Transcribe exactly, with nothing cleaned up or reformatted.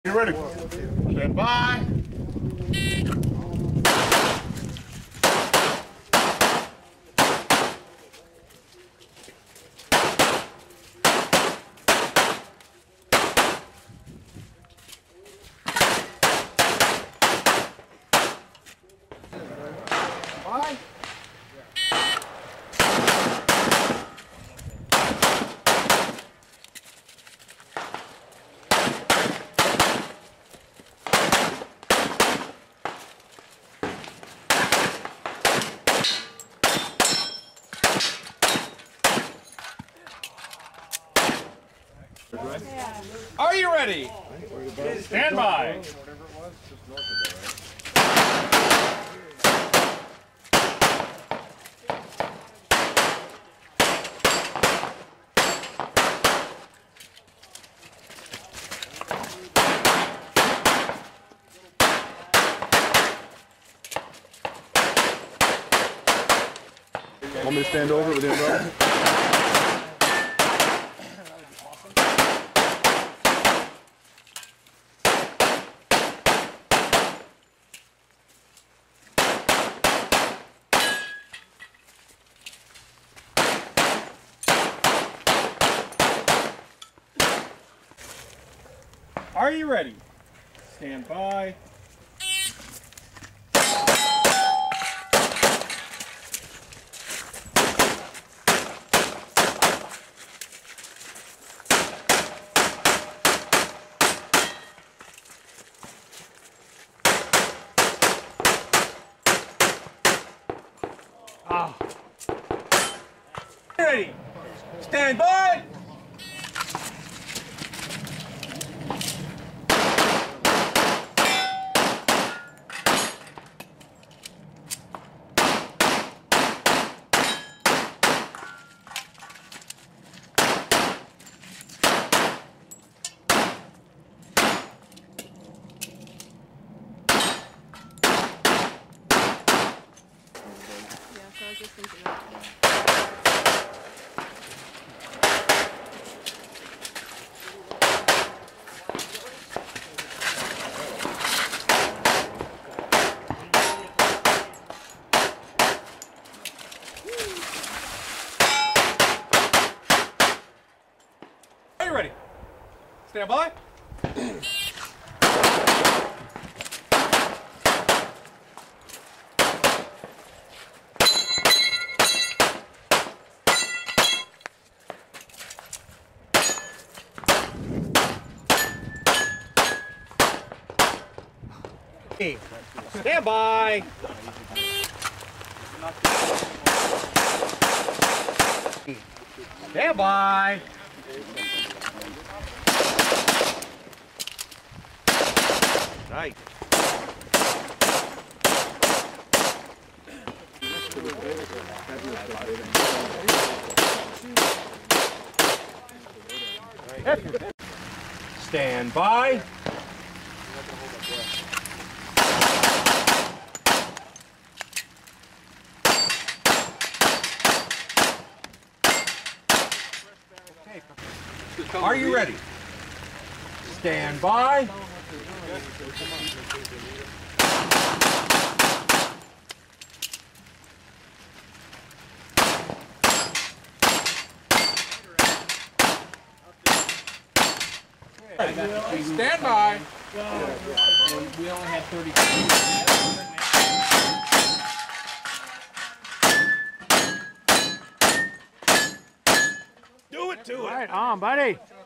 Get ready. Stand by. Bye. Are you ready? Stand by. Want me to stand over with the umbrella? Are you ready? Stand by. Ah. Ready? Stand by. I was just thinking that. Are you ready? Stand by. Stand by. Stand by. Right. Stand by. Are you ready? Stand by. Stand by. We only had thirty. Do it to it. All right, on, buddy.